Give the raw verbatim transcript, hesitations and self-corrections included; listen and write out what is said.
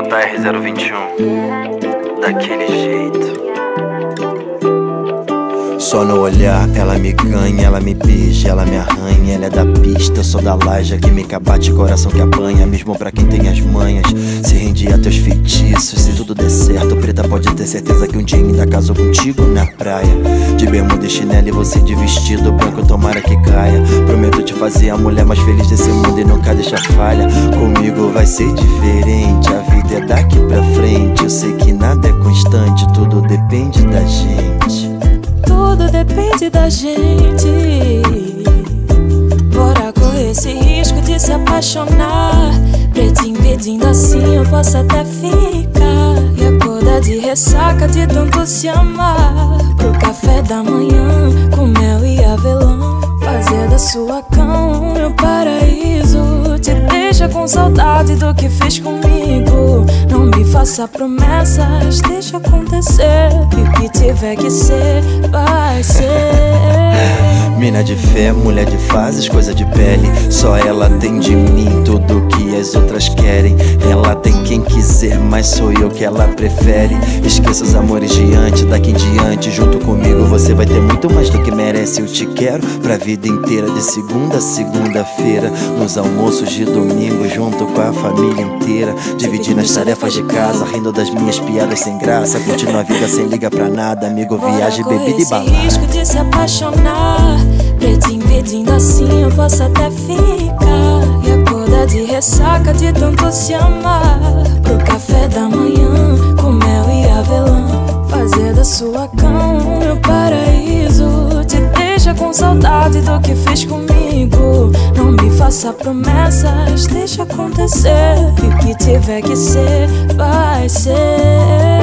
J R zero vinte e um, daquele jeito. Só no olhar, ela me ganha, ela me beija, ela me arranha. Ela é da pista, eu sou da laje, química bate, coração que apanha. Mesmo pra quem tem as manhas, se rende a teus feitiços. Se tudo der certo, preta, pode ter certeza que um dia ainda casou contigo na praia. De bermuda e chinelo e você de vestido branco, tomara que caia. Prometo te fazer a mulher mais feliz desse mundo e nunca deixa falha. Comigo vai ser diferente, a vida é daqui pra frente. Eu sei que nada é constante, tudo depende da gente. Tudo depende da gente. Bora correr esse risco de se apaixonar. Pretinho pedindo assim eu posso até ficar. E acordar de ressaca de tanto se amar. Pro café da manhã com mel e avelã. Fazer da sua cama meu paraíso. Te deixa com saudade do que fez comigo. Não me faça promessas, deixa acontecer. E o que tiver que ser, vai ser. Mina de fé, mulher de fases, coisa de pele. Só ela tem de mim tudo que as outras querem. Ela tem quem quiser, mas sou eu que ela prefere. Esqueça os amores de antes, daqui em diante. Junto comigo você vai ter muito mais do que merece. Eu te quero pra vida inteira, de segunda a segunda-feira. Nos almoços de domingo, junto com a família inteira. Dividindo as tarefas de casa, rindo das minhas piadas sem graça. Curtindo a vida sem liga pra nada. Amigo, viagem, bebida e balada. Esse risco de se apaixonar. Pretinho pedindo assim eu posso até ficar. E acordar de ressaca de tanto se amar. Pro café da manhã com mel e avelã. Fazer da sua cama meu paraíso. Te deixa com saudade do que fez comigo. Não me faça promessas, deixa acontecer. E o que tiver que ser, vai ser.